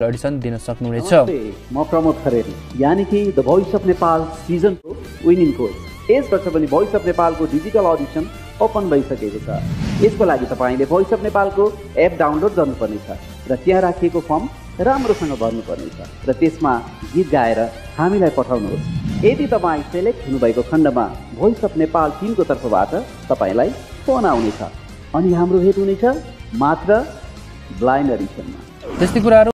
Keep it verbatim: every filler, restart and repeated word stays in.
Audition दिन सक्नुहुनेछ। म प्रमोद खरेल, यानी कि द भोइस अफ नेपाल सिजनको विनिङ कोच। यस वर्ष पनि भोइस अफ नेपालको डिजिटल अडिसन ओपन भइसकेको छ। यसको लागि तपाईँले भोइस अफ नेपालको एप डाउनलोड गर्नुपर्नेछ र त्यहाँ राखिएको फर्म राम्रोसँग भर्नुपर्नेछ र त्यसमा गीत गाएर हामीलाई पठाउनुहोस्। यदि तपाईँ सेलेक्ट हुनुभएको खण्डमा भोइस अफ नेपाल टिमको तर्फबाट तपाईँलाई फोन आउनेछ अनि हाम्रो भेट हुनेछ मात्र ब्लाइन्ड एडिसनमा। त्यस्तै कुराहरू